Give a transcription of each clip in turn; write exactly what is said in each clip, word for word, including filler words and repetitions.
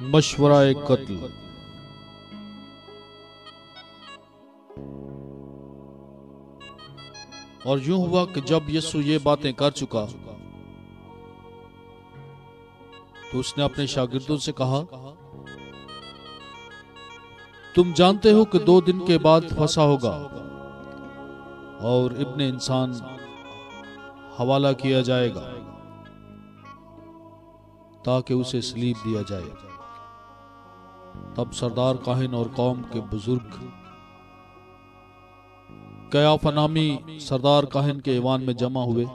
मशवरा कत्ल। और यूं हुआ कि जब यीशु ये बातें कर चुका तो उसने अपने शागिर्दों से कहा, तुम जानते हो कि दो दिन के बाद फसा होगा और इब्ने इंसान हवाला किया जाएगा ताकि उसे सलीब दिया जाए। तब सरदार काहिन और कौम के बुजुर्ग कयाफा नामी सरदार काहिन के ईवान में जमा हुए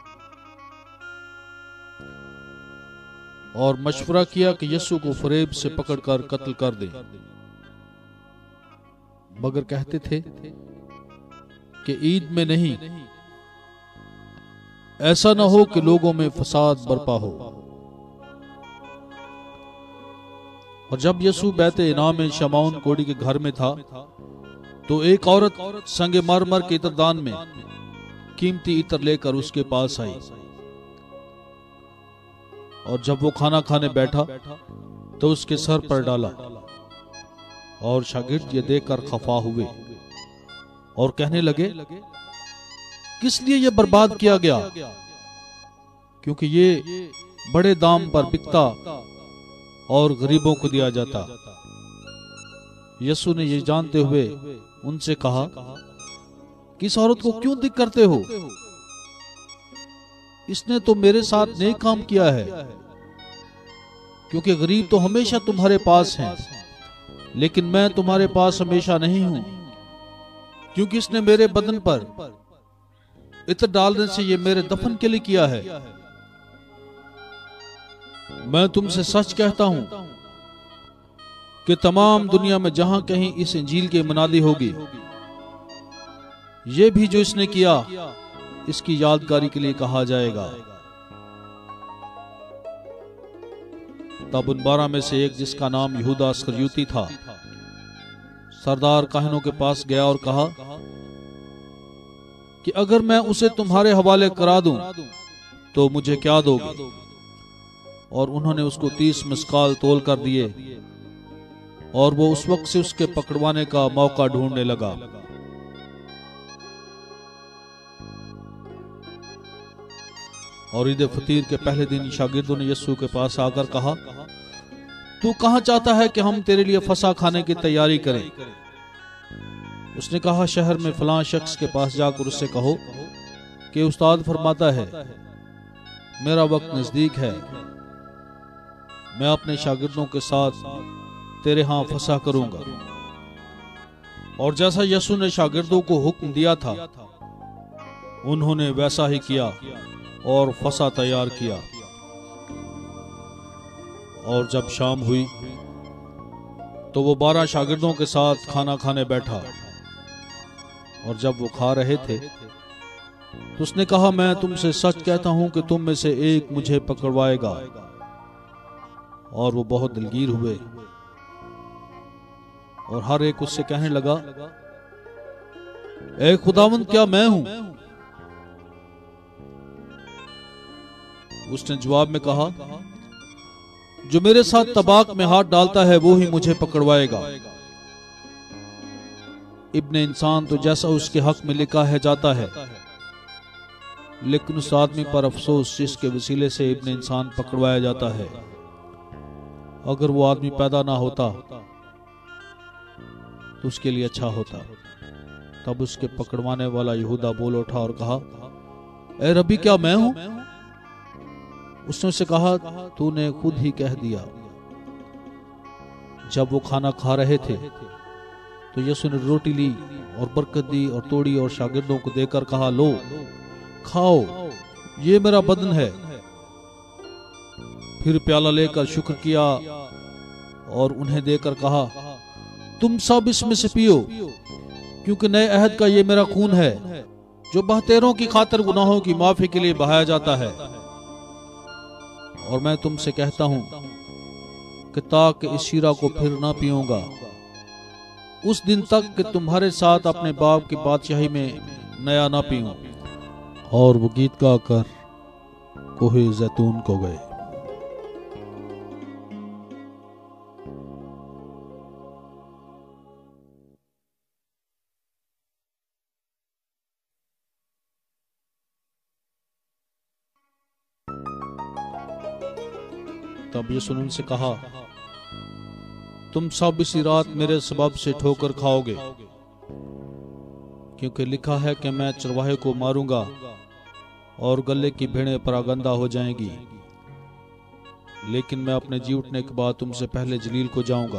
और मशवरा किया कि यीशु को फरेब से पकड़कर कत्ल कर दें, मगर कहते थे कि ईद में नहीं, ऐसा न हो कि लोगों में फसाद बरपा हो। और जब यीशु बैते इनाम शमाउन कोड़ी के घर में था तो एक औरत संगे मरमर के इत्रदान में कीमती इत्र लेकर उसके पास आई। और जब वो खाना खाने बैठा तो उसके सर पर डाला और शागिर्द ये देखकर खफा हुए और कहने लगे, किस लिए ये बर्बाद किया गया, क्योंकि ये बड़े दाम पर बिकता और गरीबों को दिया जाता। यीशु ने ये जानते हुए उनसे कहा कि इस औरत को क्यों दिक करते हो, इसने तो मेरे साथ नेक काम किया है, क्योंकि गरीब तो हमेशा तुम्हारे पास हैं, लेकिन मैं तुम्हारे पास हमेशा नहीं हूं। क्योंकि इसने मेरे बदन पर इत्र डालने से ये मेरे दफन के लिए किया है। मैं तुमसे सच कहता हूं कि तमाम दुनिया में जहां कहीं इस इंजील की मुनादी होगी, ये भी जो इसने किया इसकी यादगारी के लिए कहा जाएगा। तब उन बारह में से एक, जिसका नाम यहूदा इस्करियोती था, सरदार काहिनों के पास गया और कहा कि अगर मैं उसे तुम्हारे हवाले करा दूं तो मुझे क्या दोगे? और उन्होंने उसको तीस मिस्काल तोल कर दिए और वो उस वक्त से उसके पकड़वाने का मौका ढूंढने लगा। और ईद फतीर के पहले दिन शागिर्दों ने यीशु के पास आकर कहा, तू कहां चाहता है कि हम तेरे लिए फसा खाने की तैयारी करें? उसने कहा, शहर में फलां शख्स के पास जाकर उससे कहो कि उस्ताद फरमाता है, मेरा वक्त नजदीक है, मैं अपने शागिर्दों के साथ तेरे हां फसा करूंगा। और जैसा यीशु ने शागिर्दों को हुक्म दिया था, उन्होंने वैसा ही किया और फसा तैयार किया। और जब शाम हुई तो वो बारह शागिर्दों के साथ खाना खाने बैठा। और जब वो खा रहे थे तो उसने कहा, मैं तुमसे सच कहता हूं कि तुम में से एक मुझे पकड़वाएगा। और वो बहुत दिलगीर हुए और हर एक उससे कहने लगा, ए खुदावंद, क्या मैं हूं? उसने जवाब में कहा, जो मेरे साथ तबाक में हाथ डालता है वो ही मुझे पकड़वाएगा। इब्ने इंसान तो जैसा उसके हक में लिखा है जाता है, लेकिन उस आदमी पर अफसोस जिसके वसीले से इब्ने इंसान पकड़वाया जाता है। अगर वो आदमी पैदा ना होता तो उसके लिए अच्छा होता। तब उसके पकड़वाने वाला यहूदा बोल उठा और कहा, ए रब्बी, क्या मैं हूं? उसने उससे कहा, तूने खुद ही कह दिया। जब वो खाना खा रहे थे तो यीशु ने रोटी ली और बरकत दी और तोड़ी और शागिर्दों को देकर कहा, लो खाओ, ये मेरा बदन है। फिर प्याला लेकर शुक्र किया और उन्हें देकर कहा, तुम सब इसमें से पियो, क्योंकि नए अहद का ये मेरा खून है, जो बहतेरों की खातिर गुनाहों की माफी के लिए बहाया जाता है। और मैं तुमसे कहता हूं कि ताकि इस शीरा को फिर ना पीऊंगा उस दिन तक कि तुम्हारे साथ अपने बाप की बादशाही में नया ना पीऊं। और वो गीत गाकर कोहे जैतून को गए। तब यीशु ने उनसे कहा, तुम सब इसी रात मेरे सबब से ठोकर खाओगे, क्योंकि लिखा है कि मैं चरवाहे को मारूंगा और गले की भेड़ें परागंदा हो जाएंगी। लेकिन मैं अपने जी उठने के बाद तुमसे पहले जलील को जाऊंगा।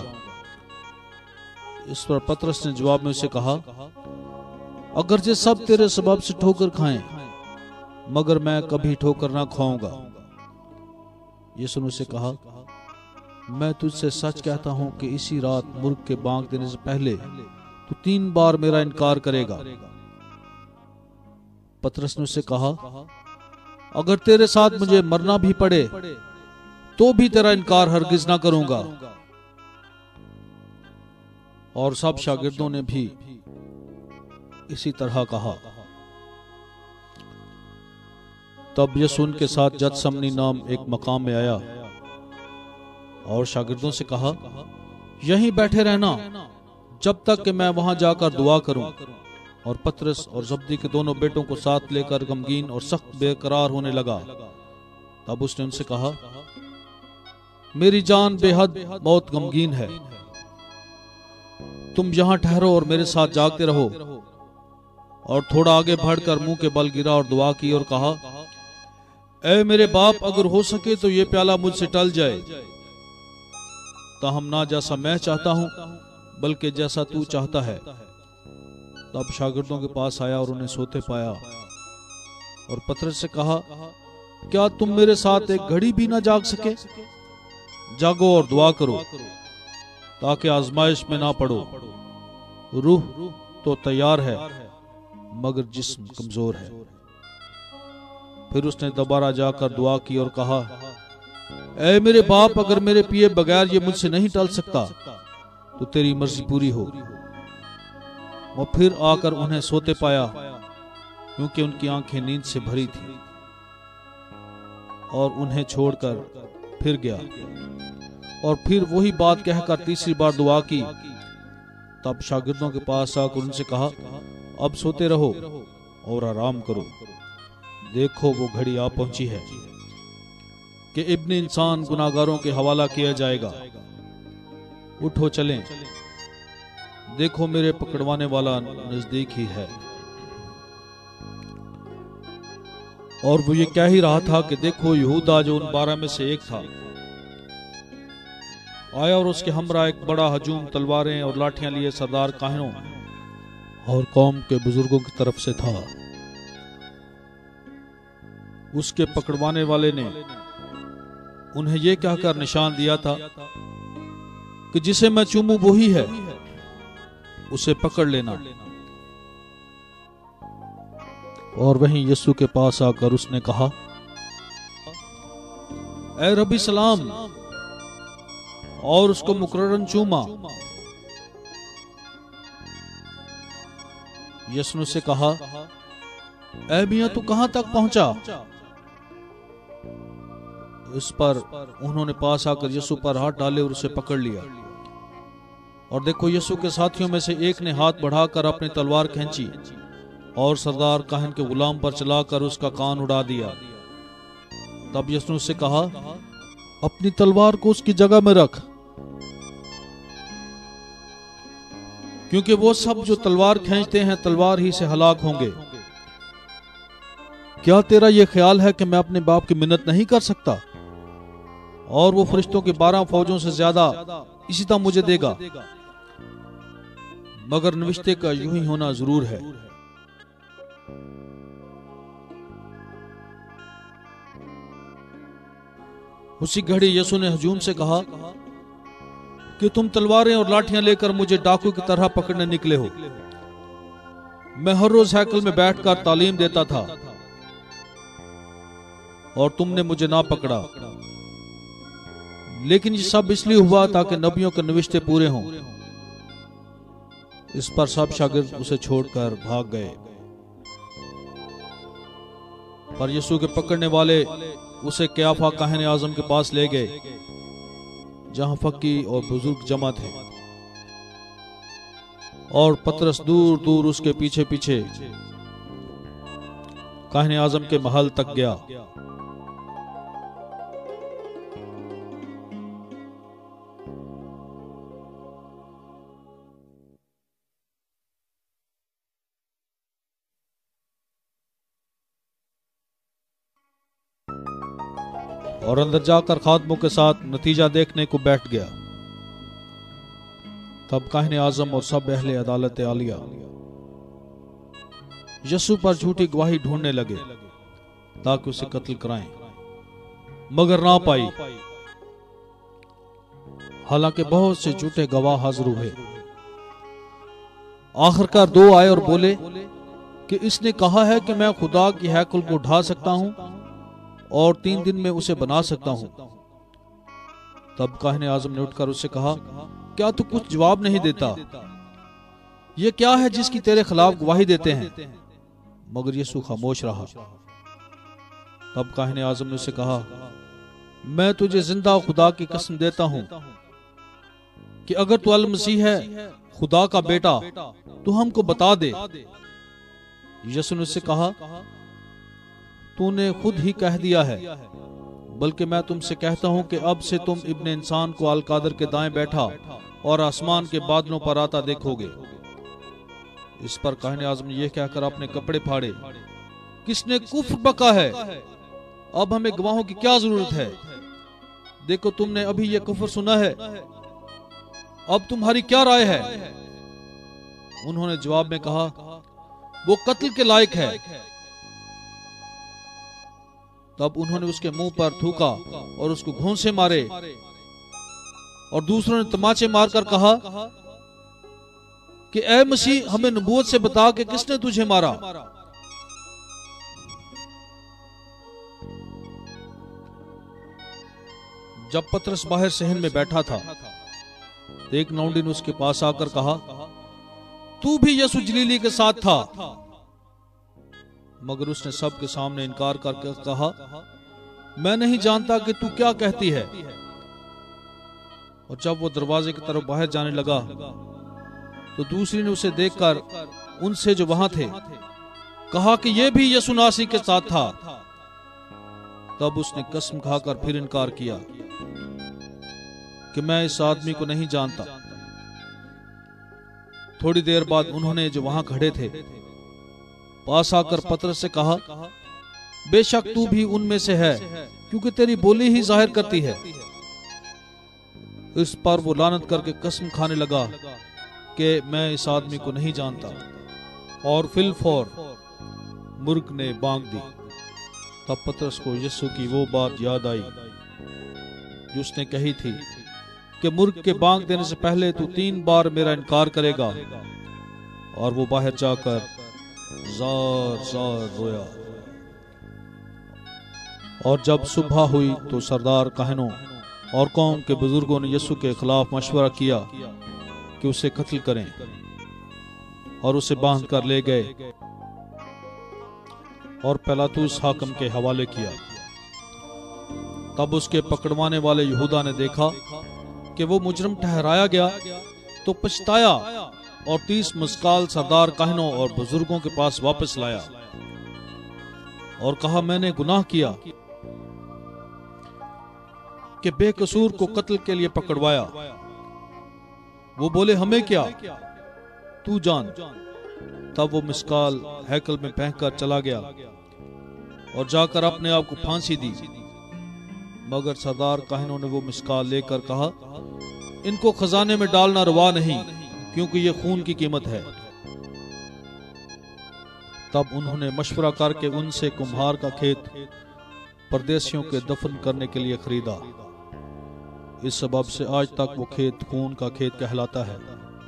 इस पर पतरस ने जवाब में उसे कहा, अगर जे सब तेरे सबब से ठोकर खाएं, मगर मैं कभी ठोकर ना खाऊंगा। यीशु ने उसे कहा, मैं तुझसे सच कहता हूं कि इसी रात मुर्ग के बांग देने से पहले तू तीन बार मेरा इनकार करेगा। पतरस ने उससे कहा, अगर तेरे साथ मुझे मरना भी पड़े तो भी तेरा इनकार हरगिज ना करूंगा। और सब शागिर्दों ने भी इसी तरह कहा। तब यीशु उनके साथ गतसमनी नाम एक मकाम में आया और शागिर्दों से कहा, यहीं बैठे रहना जब तक कि मैं वहां जाकर दुआ करूं। और पतरस और जब्दी के दोनों बेटों को साथ लेकर गमगीन और सख्त बेकरार होने लगा। तब उसने उनसे कहा, मेरी जान बेहद बहुत गमगीन है, तुम यहां ठहरो और मेरे साथ जागते रहो। और थोड़ा आगे बढ़कर मुंह के बल गिरा और दुआ की और कहा, ऐ मेरे बाप, अगर हो सके तो ये प्याला मुझसे टल जाए, ताहम ना जैसा मैं चाहता हूं बल्कि जैसा तू चाहता है। तब शागिर्दों के पास आया और उन्हें सोते पाया और पतरस से कहा, क्या तुम मेरे साथ एक घड़ी भी ना जाग सके? जागो और दुआ करो ताकि आजमाइश में ना पड़ो। रूह तो तैयार है मगर जिस्म कमजोर है। फिर उसने दोबारा जाकर दुआ की और कहा, ऐ मेरे बाप, अगर मेरे पिए बगैर ये मुझसे नहीं टल सकता तो तेरी मर्जी पूरी हो। और फिर आकर उन्हें सोते पाया क्योंकि उनकी आंखें नींद से भरी थी। और उन्हें छोड़कर फिर गया और फिर वही बात कहकर तीसरी बार दुआ की। तब शागिर्दों के पास आकर उनसे कहा, अब सोते रहो और आराम करो, देखो वो घड़ी आ पहुंची है कि इब्ने इंसान गुनाहगारों के हवाला किया जाएगा। उठो चलें, देखो मेरे पकड़वाने वाला नजदीक ही है। और वो ये कह ही रहा था कि देखो यहूदा, जो उन बारह में से एक था, आया और उसके हमरा एक बड़ा हजूम तलवारें और लाठियां लिए सरदार काहिनों और कौम के बुजुर्गों की तरफ से था। उसके पकड़वाने वाले ने उन्हें यह कहकर निशान दिया था कि जिसे मैं चूमू वही है, उसे पकड़ लेना। और वहीं यीशु के पास आकर उसने कहा, ऐ रबी सलाम, और उसको मुकर्ररन चूमा। यीशु ने उससे कहा, ऐ मियां, तू कहां तक पहुंचा? इस पर उन्होंने पास आकर यीशु पर हाथ डाले और उसे पकड़ लिया। और देखो, यीशु के साथियों में से एक ने हाथ बढ़ाकर अपनी तलवार खींची और सरदार काहिन के गुलाम पर चलाकर उसका कान उड़ा दिया। तब यीशु ने उससे कहा, अपनी तलवार को उसकी जगह में रख, क्योंकि वो सब जो तलवार खींचते हैं तलवार ही से हलाक होंगे। क्या तेरा यह ख्याल है कि मैं अपने बाप की मिन्नत नहीं कर सकता और वो फरिश्तों की बारह फौजों से ज्यादा इसी तरह मुझे देगा? मगर नविश्ते का यूं ही होना जरूर है। उसी घड़ी यीशु ने हजूम से कहा कि तुम तलवारें और लाठियां लेकर मुझे डाकू की तरह पकड़ने निकले हो। मैं हर रोज हैकल में बैठकर तालीम देता था और तुमने मुझे ना पकड़ा, लेकिन ये सब इसलिए हुआ ताकि नबियों के नविश्ते पूरे हों। इस पर सब शागिर्द उसे छोड़कर भाग गए। पर यीशु के पकड़ने वाले उसे कयाफा काहिन आजम के पास ले गए, जहां फकी और बुजुर्ग जमा थे। और पतरस दूर दूर उसके पीछे पीछे काहिन आजम के महल तक गया। और अंदर जाकर खादमों के साथ नतीजा देखने को बैठ गया। तब काहिन आजम और सब अहले अदालत आलिया यसु पर झूठी गवाही ढूंढने लगे ताकि उसे कत्ल कराएं, मगर ना पाई। हालांकि बहुत से झूठे गवाह हाजिर हुए। आखिरकार दो आए और बोले कि इसने कहा है कि मैं खुदा की हैकल को ढा सकता हूं और तीन दिन में उसे बना सकता हूं। तब काहिन आजम ने उठकर उससे कहा, क्या तू कुछ जवाब नहीं देता? यह क्या है जिसकी तेरे खिलाफ गवाही देते हैं? मगर यीशु खामोश रहा। तब काहिन आजम ने उससे कहा, मैं तुझे जिंदा खुदा की कसम देता हूं कि अगर तू अल मसीह है, खुदा का बेटा, तू हमको बता दे। यीशु ने उससे कहा, तूने खुद ही कह दिया है, बल्कि मैं तुमसे कहता हूं कि अब से तुम इब्ने इंसान को अल कादर के दाएं बैठा और आसमान के बादलों पर आता देखोगे। इस पर काहिन आजम ने यह कहकर अपने कपड़े फाड़े, किसने कुफ्र बका है, अब हमें गवाहों की क्या जरूरत है? देखो, तुमने अभी यह कुफ्र सुना है, अब तुम्हारी क्या राय है? उन्होंने जवाब में कहा, वो कत्ल के लायक है। तब उन्होंने उसके मुंह पर थूका और उसको घूंसे मारे, और दूसरों ने तमाचे मारकर कहा कि ऐ मसीह, हमें नबूवत से बता कि किसने तुझे मारा। जब पतरस बाहर सहन में बैठा था, एक लौंडी ने उसके पास आकर कहा, तू भी यसु जलीली के साथ था। मगर उसने सबके सामने इनकार करके कहा, मैं नहीं जानता कि तू क्या कहती है। और जब वो दरवाजे की तरफ बाहर जाने लगा तो दूसरी ने उसे देखकर उनसे जो वहां थे कहा कि यह भी यसु नासी के साथ था। तब उसने कसम खाकर फिर इनकार किया कि मैं इस आदमी को नहीं जानता। थोड़ी देर बाद उन्होंने जो वहां खड़े थे पास आकर पतरस से कहा, बेशक तू भी उनमें से है, क्योंकि तेरी बोली ही जाहिर करती है। इस पर वो लानत करके कसम खाने लगा कि मैं इस आदमी को नहीं जानता। और फिलफौर मुर्ग ने बांग दी। तब पतरस को यीशु की वो बात याद आई जो उसने कही थी कि मुर्ग के बांग देने से पहले तू तीन बार मेरा इनकार करेगा। और वो बाहर जाकर जार जार रोया। और जब सुबह हुई तो सरदार काहिनों और कौम के बुजुर्गों ने यीशु के खिलाफ मशवरा किया कि उसे कत्ल करें, और उसे बांध कर ले गए और पिलातुस हाकिम के हवाले किया। तब उसके पकड़वाने वाले यहूदा ने देखा कि वो मुजरम ठहराया गया तो पछताया और तीस मुस्काल सरदार काहिनों और बुजुर्गों के पास वापस लाया और कहा, मैंने गुनाह किया कि बेकसूर को कत्ल के लिए पकड़वाया। वो बोले, हमें क्या, तू जान। तब वो मिस्काल हैकल में फेंक कर चला गया और जाकर अपने आप को फांसी दी। मगर सरदार काहिनों ने वो मिस्काल लेकर कहा, इनको खजाने में डालना रवा नहीं, क्योंकि ये खून की कीमत है। तब उन्होंने मशवरा करके उनसे कुम्हार का खेत परदेशियों के दफन करने के लिए खरीदा। इस सबब से आज तक वो खेत खून का खेत कहलाता है।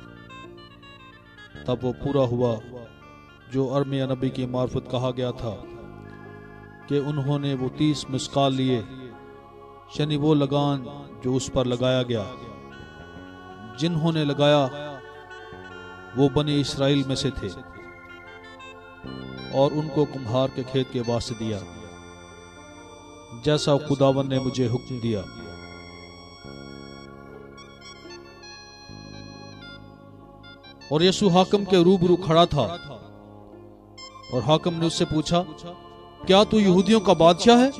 तब वो पूरा हुआ जो अरमिया नबी की मार्फत कहा गया था कि उन्होंने वो तीस मिस्काल लिए, यानी वो लगान जो उस पर लगाया गया। जिन्होंने लगाया वो बनी इस्राएल में से थे और उनको कुम्हार के खेत के वास्ते दिया, जैसा खुदावन ने मुझे हुक्म दिया। और यीशु हाकिम के रूबरू खड़ा था और हाकिम ने उससे पूछा, क्या तू यहूदियों का बादशाह है?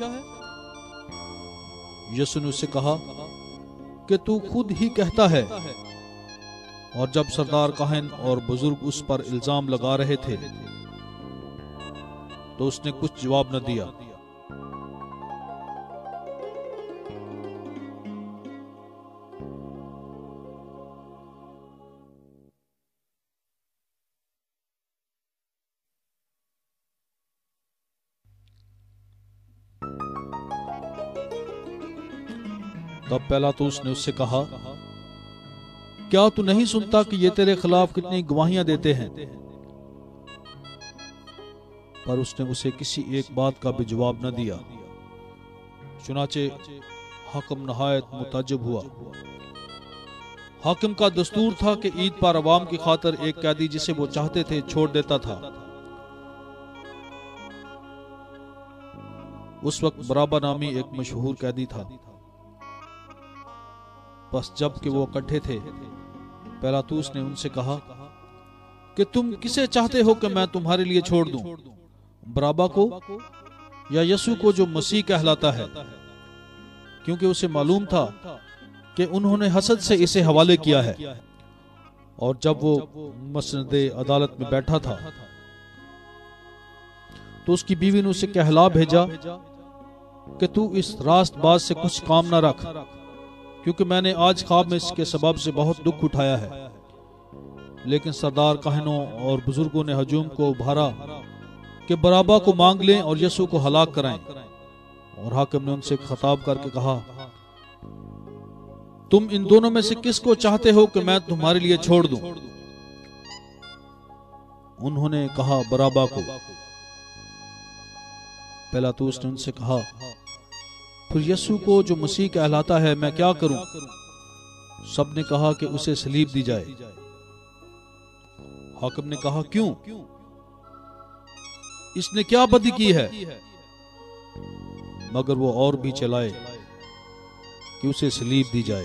यीशु ने उससे कहा कि तू खुद ही कहता है। और जब सरदार काहिन और बुजुर्ग उस पर इल्जाम लगा रहे थे तो उसने कुछ जवाब न दिया। तब पिलातुस ने उससे कहा, क्या तू नहीं सुनता कि ये तेरे खिलाफ कितनी गवाहियां देते हैं? पर उसने उसे किसी एक बात का भी जवाब न दिया। चुनाचे हाकिम नहायत मुताज्जिब हुआ। हाकिम का दस्तूर था कि ईद पर अवाम की खातिर एक कैदी जिसे वो चाहते थे छोड़ देता था। उस वक्त बराबा नामी एक मशहूर कैदी था। बस जब कि वो इकट्ठे थे, पिलातुस ने उनसे कहा कि तुम किसे चाहते हो कि मैं तुम्हारे लिए छोड़ दूं, बराबा को या यसू को जो मसीह कहलाता है? क्योंकि उसे मालूम था कि उन्होंने हसद से इसे हवाले किया है। और जब वो मसनदे अदालत में बैठा था तो उसकी बीवी ने उसे कहला भेजा कि तू इस रास्तबाज से कुछ काम ना रख, क्योंकि मैंने आज ख्वाब में इसके सबब से बहुत दुख उठाया है। लेकिन सरदार काहनों और बुजुर्गों ने हजूम को उभारा कि बराबा को मांग लें और यसू को हलाक कराएं। और हाकिम ने उनसे खिताब करके कहा, तुम इन दोनों में से किसको चाहते हो कि मैं तुम्हारे लिए छोड़ दूं? उन्होंने कहा, बराबा को। पिलातुस ने उनसे कहा, फिर यसू को जो मसीह कहलाता है मैं क्या करूं? सबने कहा कि उसे सलीब दी जाए। हाकिम ने कहा, क्यों? इसने क्या बदी की है? मगर वो और भी चलाए कि उसे सलीब दी जाए।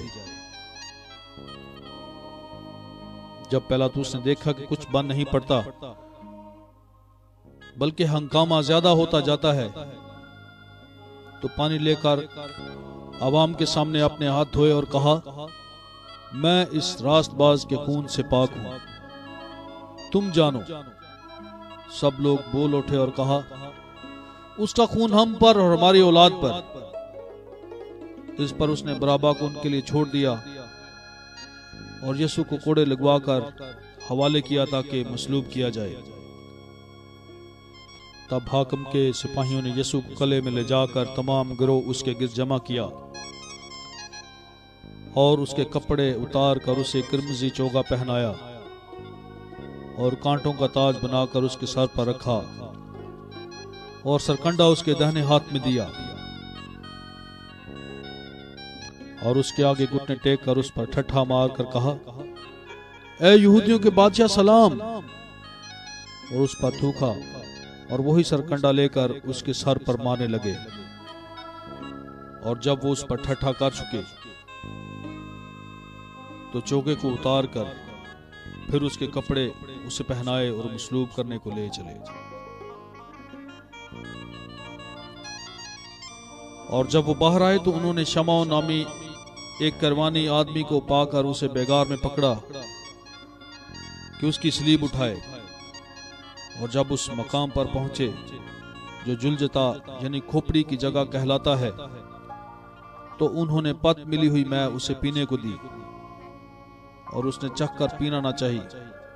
जब पिलातुस ने देखा कि कुछ बन नहीं पड़ता बल्कि हंगामा ज्यादा होता जाता है, तो पानी लेकर अवाम के सामने अपने हाथ धोए और कहा, मैं इस रास्तबाज के खून से पाक हूं, तुम जानो। सब लोग बोल उठे और कहा, उसका खून हम पर और हमारी औलाद पर। इस पर उसने बराबा को उनके लिए छोड़ दिया और यसू को कोड़े लगवाकर हवाले किया ताकि मसलूब किया जाए। तब हाकिम के सिपाहियों ने यसू को कले में ले जाकर तमाम गिरोह उसके गिर्द जमा किया और उसके कपड़े उतार कर उसे किरमजी चोगा पहनाया और कांटों का ताज बनाकर उसके सर पर रखा और सरकंडा उसके दाहिने हाथ में दिया और उसके आगे घुटने टेक कर उस पर ठट्ठा मार कर कहा, ए यहूदियों के बादशाह सलाम, और उस पर थूका और वही सरकंडा लेकर उसके सर पर मारने लगे। और जब वो उस पर ठट्ठा कर चुके तो चोगे को उतार कर फिर उसके कपड़े उसे पहनाए और मसलूब करने को ले चले। और जब वो बाहर आए तो उन्होंने शमाओ नामी एक करवानी आदमी को पाकर उसे बेगार में पकड़ा कि उसकी सलीब उठाए। और जब उस मकाम पर पहुंचे जो जुलजता यानी खोपड़ी की जगह कहलाता है, तो उन्होंने पत मिली हुई मैं उसे पीने को दी और उसने चख कर पीना ना चाहिए।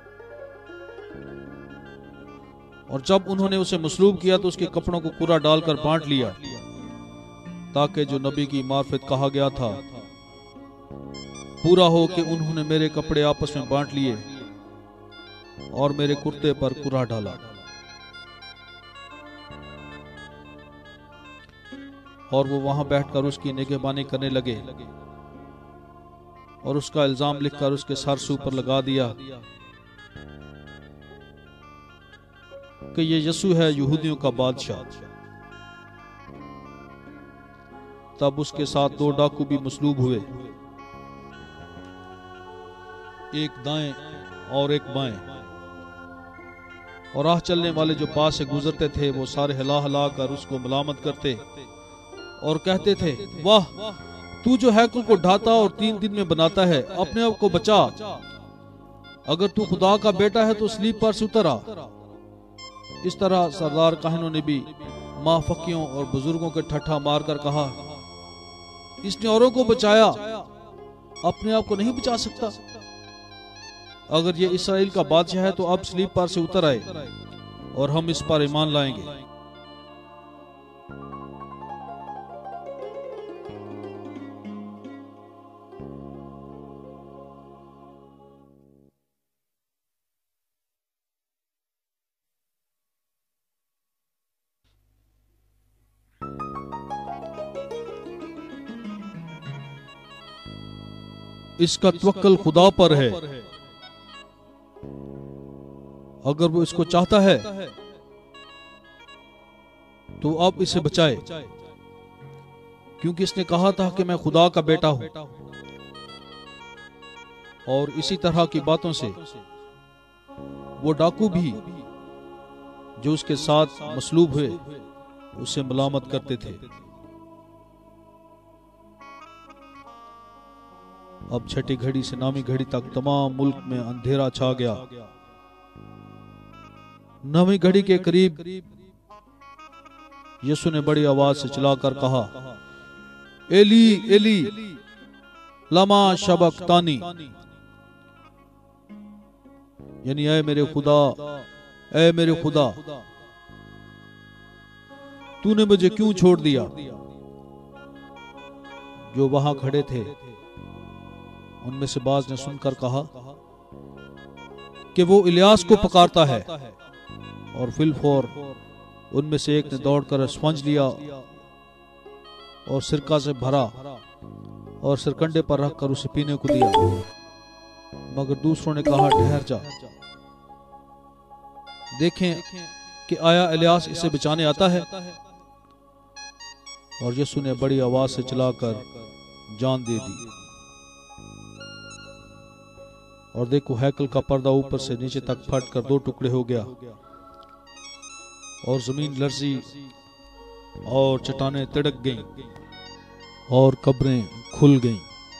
और जब उन्होंने उसे मसलूब किया तो उसके कपड़ों को कुरा डालकर बांट लिया, ताकि जो नबी की मार्फत कहा गया था पूरा हो कि उन्होंने मेरे कपड़े आपस में बांट लिए और मेरे कुर्ते पर कुरा डाला। और वो वहां बैठकर उसकी निगहबानी करने लगे और उसका इल्जाम लिखकर उसके सर से ऊपर लगा दिया कि ये यसू है यहूदियों का बादशाह। तब उसके साथ दो डाकू भी मसलूब हुए, एक दाएं और एक बाएं। और राह चलने वाले जो पास से गुजरते थे वो सारे हिला हिला कर उसको मलामत करते और कहते थे, वाह, तू जो हैकल को ढाता और तीन दिन में बनाता है, अपने आप को बचा। अगर तू खुदा का बेटा है तो सलीब पर से उतर आ। इस तरह सरदार काहनों ने भी माफकियों और बुजुर्गों के ठट्ठा मारकर कहा, इसने औरों को बचाया, अपने आप को नहीं बचा सकता। अगर ये इस्राएल का बादशाह है तो अब सलीब पर से उतर आए और हम इस पर ईमान लाएंगे। इसका तवक्कल खुदा पर है, अगर वो इसको चाहता है तो अब इसे बचाए, क्योंकि इसने कहा था कि मैं खुदा का बेटा हूं। और इसी तरह की बातों से वो डाकू भी जो उसके साथ मसलूब हुए उसे मलामत करते थे। अब छठी घड़ी से नामी घड़ी तक तमाम मुल्क में अंधेरा छा गया। नवी घड़ी के करीब यीशु ने बड़ी आवाज से चिल्लाकर कहा, एली एली लमा शबक्तानी, यानी ऐ मेरे खुदा, ऐ मेरे खुदा, तूने मुझे क्यों छोड़ दिया। जो वहां खड़े थे उनमें से बाज ने सुनकर कहा कि वो इलियास को पुकारता है। और फिलफौर उनमें से एक ने दौड़कर स्पंज लिया और सिरका से भरा और सिरकंडे पर रखकर उसे पीने को दिया। मगर दूसरों ने कहा, ठहर जा, देखें कि आया इलियास इसे बचाने आता है। और यीशु ने बड़ी आवाज से चिल्लाकर जान दे दी। और देखो, हैकल का पर्दा ऊपर से नीचे तक फटकर दो टुकड़े हो गया और जमीन लर्जी और चट्टानें तिड़क गईं और कब्रें खुल गईं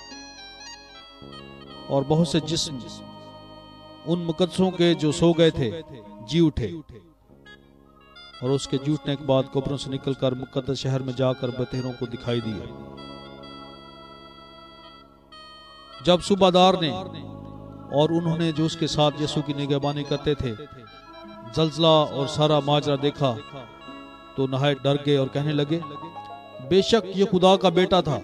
और बहुत से जिस्म उन मुकद्दसों के जो सो गए थे जी उठे। और उसके जी उठने के बाद कब्रों से निकलकर मुकद्दस शहर में जाकर बतेरों को दिखाई दिए। जब सूबादार ने और उन्होंने जो उसके साथ यीशु की निगहबानी करते थे जलजला और सारा माजरा देखा तो नहायत डर गए और कहने लगे, बेशक ये खुदा का बेटा था।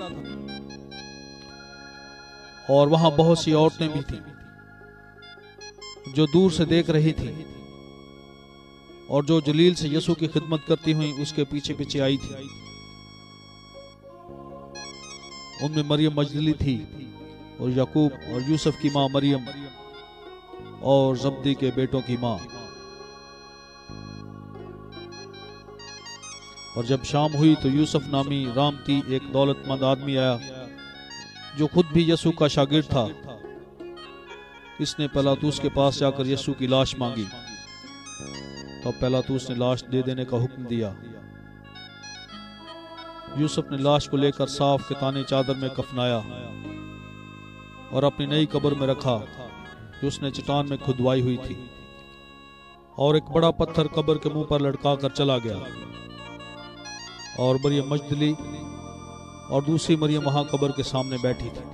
और वहां बहुत सी औरतें भी थीं जो दूर से देख रही थीं और जो जलील से यीशु की खिदमत करती हुई उसके पीछे पीछे आई थी। उनमें मरियम मजदली थी और याकूब और यूसुफ की मां मरियम और जब्दी के बेटों की मां। और जब शाम हुई तो यूसुफ नामी रामती एक दौलतमंद आदमी आया जो खुद भी यीशु का शागिर्द था। इसने पिलातुस के पास जाकर यीशु की लाश मांगी। तो पिलातुस ने लाश दे देने का हुक्म दिया। यूसुफ ने लाश को लेकर साफ कितानी चादर में कफनाया और अपनी नई कब्र में रखा जो उसने चट्टान में खुदवाई हुई थी। और एक बड़ा पत्थर कब्र के मुंह पर लटका कर चला गया। और मरियम मजदली और दूसरी मरियम वहां कब्र के सामने बैठी थी।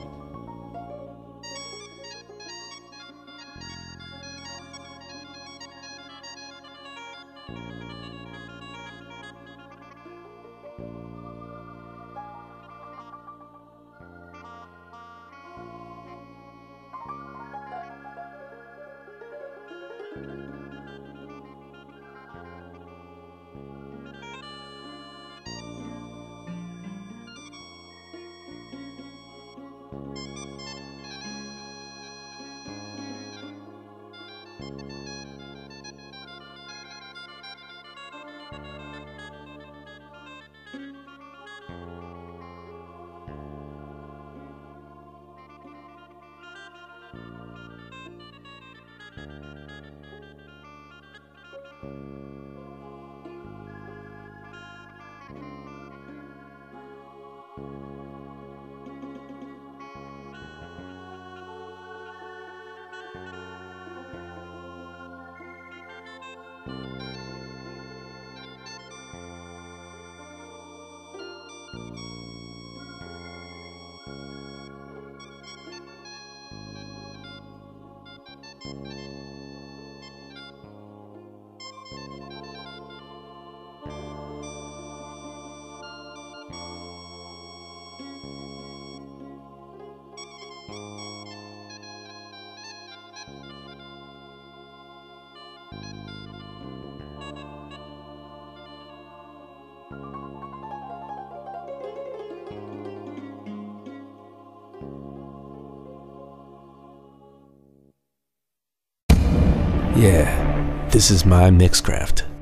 Yeah, this is my Mixcraft.